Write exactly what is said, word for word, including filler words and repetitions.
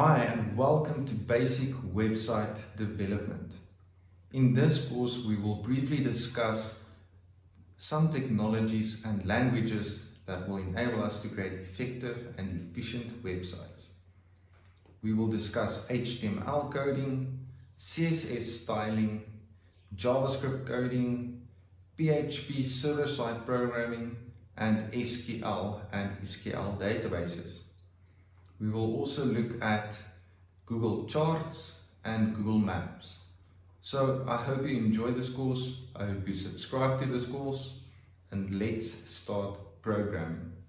Hi and welcome to Basic Website Development. In this course we will briefly discuss some technologies and languages that will enable us to create effective and efficient websites. We will discuss H T M L coding, C S S styling, JavaScript coding, P H P server-side programming, and S Q L and S Q L databases. We will also look at Google Charts and Google Maps. So I hope you enjoy this course, I hope you subscribe to this course, and let's start programming.